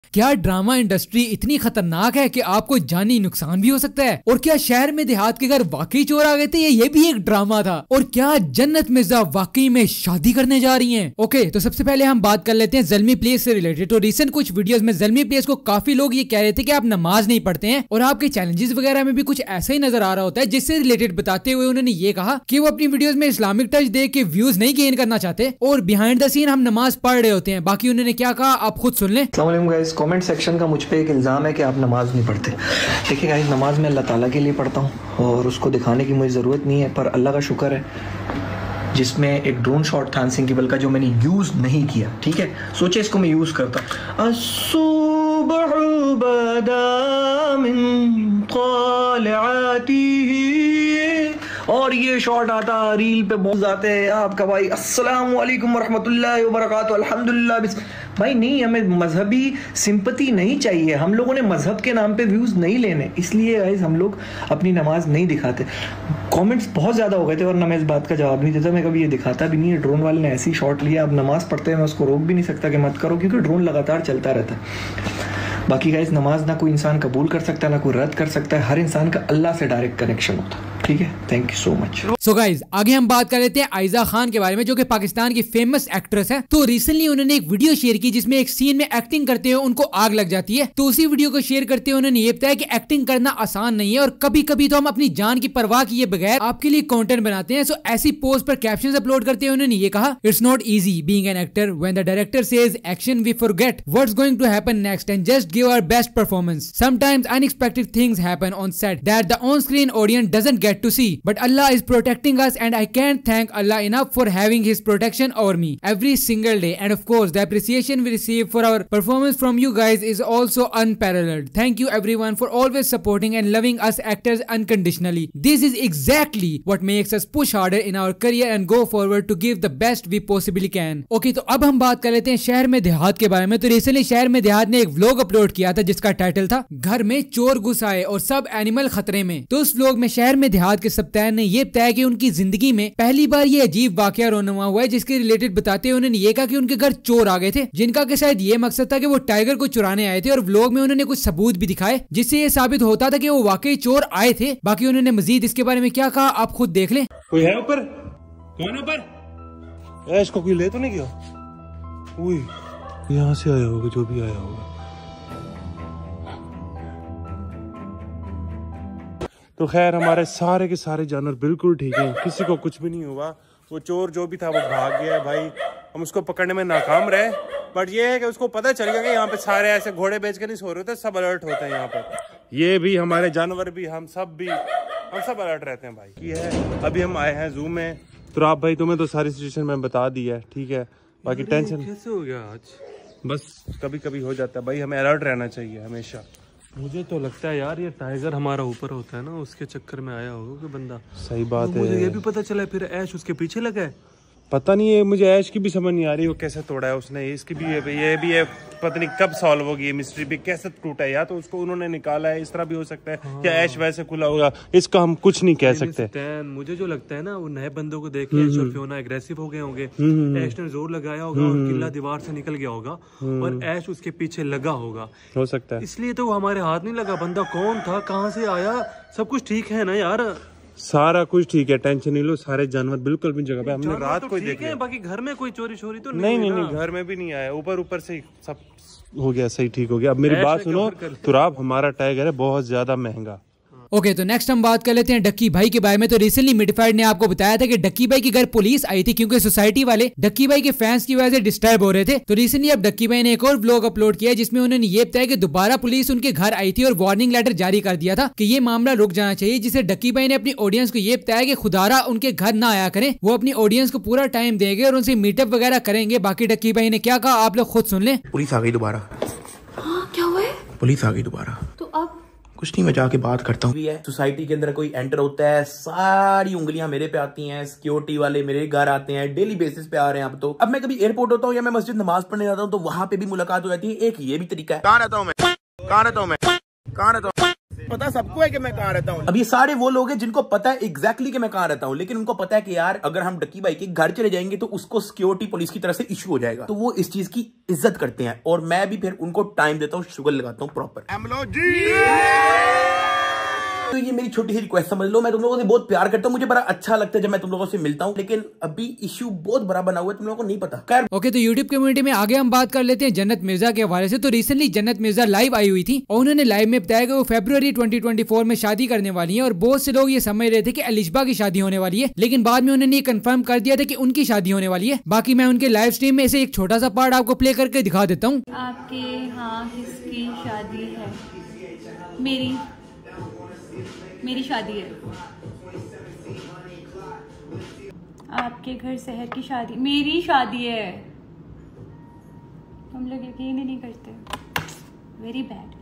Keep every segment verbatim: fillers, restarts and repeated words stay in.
क्या drama industry इतनी खतरनाक है कि आपको जानी नुकसान भी हो सकता है? और क्या शहर में देहात के घर वाकई चोर आ गए थे? ये भी एक ड्रामा था? और क्या जन्नत मिर्जा वाकई में शादी करने जा रही हैं? ओके, तो सबसे पहले हम बात कर लेते हैं ज़ल्मी प्लेस से रिलेटेड। तो रिसेंट कुछ वीडियोस में ज़ल्मी प्लेस को काफी लोग ये कह रहे थे कि आप नमाज नहीं पढ़ते हैं और आपके चैलेंजेस वगैरह में भी कुछ ऐसा ही नजर आ रहा होता है, जिससे रिलेटेड बताते हुए उन्होंने ये कहा कि वो अपनी वीडियोस में इस्लामिक टच दे के व्यूज नहीं गेन करना चाहते और बिहाइंड द सीन हम नमाज पढ़ रहे होते हैं। बाकी उन्होंने क्या कहा आप खुद सुन लें। अस्सलाम वालेकुम गाइस, कमेंट सेक्शन का मुझ पे एक इल्ज़ाम है कि आप नमाज नहीं पढ़ते। देखिए गाइस, नमाज मैं अल्लाह ताला के लिए पढ़ता हूँ और उसको दिखाने की मुझे ज़रूरत नहीं है, पर अल्लाह का शुक्र है जिसमें एक ड्रोन शॉट था अनसिंकेबल का जो मैंने यूज़ नहीं किया। ठीक है, सोचे इसको मैं यूज़ करता और ये शॉट आता रील पे बहुत जाते हैं आपका भाई अस्सलाम वालेकुम वरहमतुल्लाहि वबरकातुहू अल्हम्दुलिल्लाह। भाई नहीं, हमें मजहबी सिंपति नहीं चाहिए, हम लोगों ने मजहब के नाम पे व्यूज़ नहीं लेने, इसलिए गाइस हम लोग अपनी नमाज नहीं दिखाते। कमेंट्स बहुत ज़्यादा हो गए थे वरना मैं इस बात का जवाब नहीं देता, मैं कभी ये दिखाता भी नहीं है। ड्रोन वाले ने ऐसी शॉट लिया, अब नमाज पढ़ते हैं, मैं उसको रोक भी नहीं सकता कि मत करो, क्योंकि ड्रोन लगातार चलता रहता है। बाकी गाइस, नमाज ना कोई इंसान कबूल कर सकता है ना कोई रद्द कर सकता है, हर इंसान का अल्लाह से डायरेक्ट कनेक्शन होता है। ठीक है, thank you so much. So guys, आगे हम बात कर लेते हैं आयजा खान के बारे में, जो कि पाकिस्तान की फेमस एक्ट्रेस है। तो रिसेंटली उन्होंने एक वीडियो शेयर की जिसमें एक सीन में एक्टिंग करते हुए उनको आग लग जाती है। तो उसी वीडियो को शेयर करते हुए उन्होंने ये बताया कि एक्टिंग करना आसान नहीं है और कभी कभी तो हम अपनी जान की परवाह किए बगैर आपके लिए कंटेंट बनाते हैं। सो ऐसी पोस्ट पर कैप्शंस अपलोड करते हुए उन्होंने ये कहा, it's not easy being an actor when the director says action we forget what's going to happen next and just give our best performance. Sometimes unexpected things happen on set that the on screen audience doesn't get to see, but Allah is protecting us and I can't thank Allah enough for having his protection over me every single day. And of course the appreciation we receive for our performance from you guys is also unparalleled. Thank you everyone for always supporting and loving us actors unconditionally. This is exactly what makes us push harder in our career and go forward to give the best we possibly can. Okay, तो अब हम बात कर लेते हैं शहर में देहात के बारे में। तो रिसेंटली शहर में देहात ने एक व्लॉग अपलोड किया था जिसका टाइटल था घर में चोर घुस आए और सब एनिमल खतरे में। तो उस व्लॉग में शहर में देहात के सप्ताह ने ये बताया कि उनकी जिंदगी में पहली बार ये अजीब वाकया रोनुमा हुआ है, जिसके रिलेटेड बताते हुए उन्होंने ये कहा कि उनके घर चोर आ गए थे, जिनका कि शायद ये मकसद था कि वो टाइगर को चुराने आए थे। और व्लॉग में उन्होंने कुछ सबूत भी दिखाए जिससे ये साबित होता था कि वो वाकई चोर आए थे। बाकी उन्होंने मजीद इसके बारे में क्या कहा आप खुद देख लें। कोई है ऊपर? कौन ऊपर? इसको कोई ले तो नहीं गया? यहाँ से आया होगा जो भी आया होगा। तो खैर हमारे सारे के सारे जानवर बिल्कुल ठीक हैं, किसी को कुछ भी नहीं हुआ। वो चोर जो भी था वो भाग गया है भाई, हम उसको पकड़ने में नाकाम रहे, बट ये है कि उसको पता चल गया कि यहाँ पे सारे ऐसे घोड़े बेच के नहीं सो रहे होते, सब अलर्ट होते हैं यहाँ पे। ये भी हमारे जानवर भी, हम सब भी, हम सब अलर्ट रहते हैं भाई। ये है अभी हम आए हैं जू में। तो आप भाई तुम्हें तो सारी सिचुएशन में बता दी है, ठीक है, बाकी टेंशन कैसे हो गया आज? बस कभी कभी हो जाता है भाई, हमें अलर्ट रहना चाहिए हमेशा। मुझे तो लगता है यार ये टाइगर हमारा ऊपर होता है ना, उसके चक्कर में आया होगा कि बंदा। सही बात है, मुझे ये भी पता चला फिर ऐश उसके पीछे लगा है। पता नहीं है, मुझे ऐश की भी समझ नहीं आ रही वो कैसे तोड़ा है उसने। इसकी भी है, ये भी है, पता नहीं कब सॉल्व होगी ये मिस्ट्री भी, कैसे टूटा है। या तो उसको उन्होंने निकाला है, इस तरह भी हो सकता है, हाँ। या ऐश वैसे खुला होगा, इसका हम कुछ नहीं कह सकते। मुझे जो लगता है ना, वो नए बंदों को देख के ऐश और फियोना एग्रेसिव हो गए होंगे, ऐश ने जोर लगाया होगा और किला दीवार से निकल गया होगा और ऐश उसके पीछे लगा होगा, हो सकता है। इसलिए तो वो हमारे हाथ नहीं लगा। बंदा कौन था, कहाँ से आया, सब कुछ ठीक है ना यार? सारा कुछ ठीक है, टेंशन नहीं लो, सारे जानवर बिल्कुल भी जगह पे। हमने रात को देखे हैं, बाकी घर में कोई चोरी चोरी तो नहीं नहीं नहीं घर में भी नहीं आया, ऊपर ऊपर से सब हो गया, सही ठीक हो गया। अब मेरी बात सुनो, तुराब हमारा टाइगर है बहुत ज्यादा महंगा। ओके okay, तो नेक्स्ट हम बात कर लेते हैं डक्की भाई के बारे में। तो रिसेंटली मिडफाइड ने आपको बताया था कि डक्की भाई के घर पुलिस आई थी क्योंकि सोसाइटी वाले डक्की भाई के फैंस की वजह से डिस्टर्ब हो रहे थे। तो रिसेंटली अब डक्की भाई ने एक और व्लॉग अपलोड किया जिसमें उन्होंने ये बताया कि दोबारा पुलिस उनके घर आई थी और वार्निंग लेटर जारी कर दिया था कि ये मामला रुक जाना चाहिए, जिसे डक्की भाई ने अपनी ऑडियंस को ये बताया कि खुदारा उनके घर ना आया करें, वो अपनी ऑडियंस को पूरा टाइम देंगे और उनसे मीटअप वगैरह करेंगे। बाकी डक्की भाई ने क्या कहा आप लोग खुद सुन लें। पुलिस आ गई दोबारा। हाँ, क्या हुआ है? पुलिस आ गई दोबारा। तो अब कुछ नहीं, मैं जाके बात करता हूँ। सोसाइटी के अंदर कोई एंटर होता है, सारी उंगलियां मेरे पे आती हैं, सिक्योरिटी वाले मेरे घर आते हैं, डेली बेसिस पे आ रहे हैं। अब तो अब मैं कभी एयरपोर्ट होता हूँ या मैं मस्जिद नमाज पढ़ने जाता हूँ तो वहां पे भी मुलाकात हो जाती है। एक ये भी तरीका है। कहाँ रहता हूँ मैं, कहाँ रहता हूँ मैं, कहाँ रहता हूँ पता सबको है कि मैं कहाँ रहता हूँ। अब ये सारे वो लोग हैं जिनको पता है एग्जैक्टली कि मैं कहाँ रहता हूँ, लेकिन उनको पता है कि यार अगर हम डक्की भाई के घर चले जाएंगे तो उसको सिक्योरिटी पुलिस की तरफ से इशू हो जाएगा, तो वो इस चीज की इज्जत करते हैं और मैं भी फिर उनको टाइम देता हूँ, शुगर लगाता हूँ प्रॉपर। तो ये मेरी छोटी सी रिक्वेस्ट समझ लो, मैं तुम लोगों से बहुत प्यार करता हूँ, मुझे बड़ा अच्छा लगता है जब मैं तुम लोगों से मिलता हूँ, लेकिन अभी इश्यू बहुत बड़ा बना हुआ है, तुम लोगों को नहीं पता। खैर ओके, तो यूट्यूब कम्युनिटी में आगे हम बात कर लेते हैं जन्नत मिर्जा के हवाले से। तो रिसेंटली जन्नत मिर्जा लाइव आई हुई थी और उन्होंने लाइव में बताया कि वो फरवरी ट्वेंटी ट्वेंटी फोर में शादी करने वाली है और बहुत से लोग ये समझ रहे थे कि अलिशबा की शादी होने वाली है, लेकिन बाद में उन्होंने ये कंफर्म कर दिया था कि उनकी शादी होने वाली है। बाकी मैं उनके लाइव स्ट्रीम में से एक छोटा सा पार्ट आपको प्ले करके दिखा देता हूँ। आपके यहाँ किसकी शादी है? मेरी मेरी शादी है। आपके घर शहर की शादी, मेरी शादी है। तुम लोग यकीन ही नहीं करते, very bad.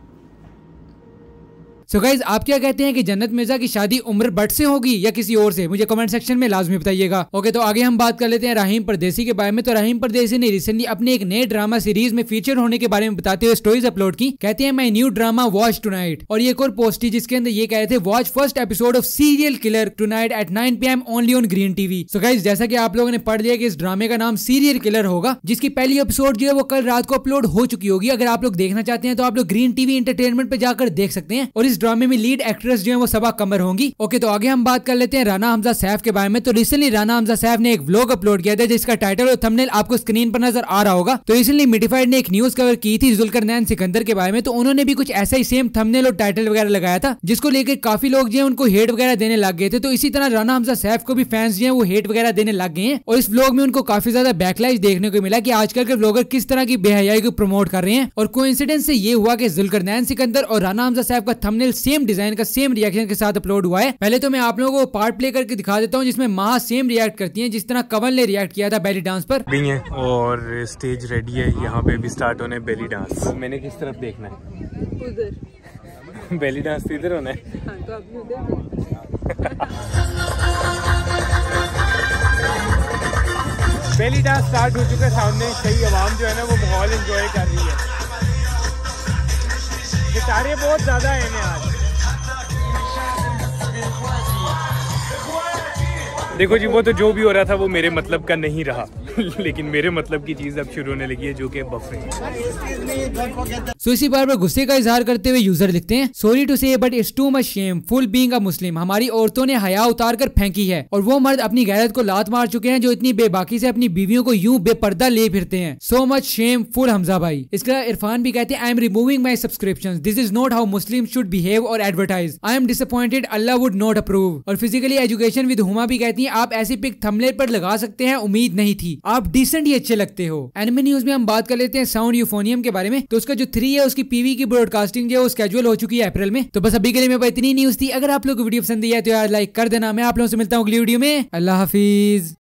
So so guys, आप क्या कहते हैं कि जन्नत मिर्जा की शादी उम्र भट्ट से होगी या किसी और से? मुझे कमेंट सेक्शन में लाजमी बताइएगा। ओके, तो आगे हम बात कर लेते हैं राहीम परदेसी के बारे में। तो राहीम परदेसी ने रिसेंटली अपने एक नए ड्रामा सीरीज में फीचर होने के बारे में बताते हुए स्टोरीज अपलोड की। कहते हैं my new drama watch tonight, और ये एक और पोस्ट थी जिसके अंदर ये कह रहे थे watch first episode of serial killer tonight at nine P M only on green TV. So guys, जैसा कि आप लोगों ने पढ़ लिया कि इस ड्रामे का नाम सीरियल किलर होगा, जिसकी पहली एपिसोड जो है वो कल रात को अपलोड हो चुकी होगी। अगर आप लोग देखना चाहते हैं तो आप लोग ग्रीन टीवी एंटरटेनमेंट पे जाकर देख सकते हैं, और इस ड्रामे में लीड एक्ट्रेस जो है वो सबा कमर होंगी। ओके, तो आगे हम बात कर लेते हैं राना हमजा सैफ के बारे में। तो रिसेंटली राना हमजा सैफ ने एक व्लॉग अपलोड किया था जिसका टाइटल और थंबनेल आपको स्क्रीन पर नजर आ रहा होगा। तो रिसेंटली मिडिफाइड ने एक न्यूज कवर की थी जुल्करनैन सिकंदर के बारे में, तो उन्होंने भी कुछ ऐसा ही सेम थंबनेल और टाइटल वगैरह लगाया था, जिसको लेकर काफी लोग जो है उनको हेट वगैरह देने लग गए थे। तो इसी तरह राना हमजा सैफ को भी फैंस जो है वो हेट वगैरह देने लग गए हैं, और इस व्लॉग में उनको काफी ज्यादा बैकलैश देखने को मिला कि आजकल के व्लॉगर किस तरह की बेहयाई को प्रमोट कर रहे हैं। और कोइंसिडेंस से ये हुआ कि जुल्करनैन सिकंदर और राना हमजा सैफ का थंबनेल सेम डिजाइन का सेम रिएक्शन के साथ अपलोड हुआ है। पहले तो मैं आप लोगों को पार्ट प्ले करके दिखा देता हूँ जिसमें माँ सेम रिएक्ट करती हैं जिस तरह कवल ने रिएक्ट किया था बेली डांस पर। भी है और स्टेज रेडी है, यहाँ पे भी स्टार्ट होने बेली डांस। तो मैंने किस तरफ देखना है? उधर बेली डांस तो इधर होना है। हाँ, तो अभी उधर बेली डांस स्टार्ट हो चुका है सामने। कई आवाम जो है ना वो माहौल एंजॉय कर रही है। सितारे बहुत ज्यादा है ना आज। देखो जी, वो तो जो भी हो रहा था वो मेरे मतलब का नहीं रहा लेकिन मेरे मतलब की चीज अब शुरू होने लगी है जो कि बफे। सो इसी बार पर गुस्से का इजहार करते हुए यूजर लिखते हैं, sorry to say but it's too much shameful being a Muslim. हमारी औरतों ने हया उतार कर फेंकी है और वो मर्द अपनी गैरत को लात मार चुके हैं जो इतनी बेबाकी से अपनी बीवियों को यूं बेपर्दा ले फिरते हैं। So much shameful Hamza भाई। इसका इरफान भी कहते हैं, I am removing my subscription, this is not how Muslim should behave और advertise, I am disappointed, Allah would not approve. और फिजिकली एजुकेशन विद हुमा भी कहती है, आप ऐसी पिक थंबनेल पर लगा सकते हैं, उम्मीद नहीं थी, आप डिसेंट ही अच्छे लगते हो। एनिमे न्यूज में हम बात कर लेते हैं साउंड यूफोनियम के बारे में। तो उसका जो थ्री है उसकी पीवी की ब्रॉडकास्टिंग जो है वो स्केड्यूल हो चुकी है अप्रैल में। तो बस अभी के लिए मेरे पास इतनी न्यूज थी। अगर आप लोग को वीडियो पसंद आई है तो यार लाइक कर देना। मैं आप लोगों से मिलता हूँ अगली वीडियो में। अल्लाह हाफिज।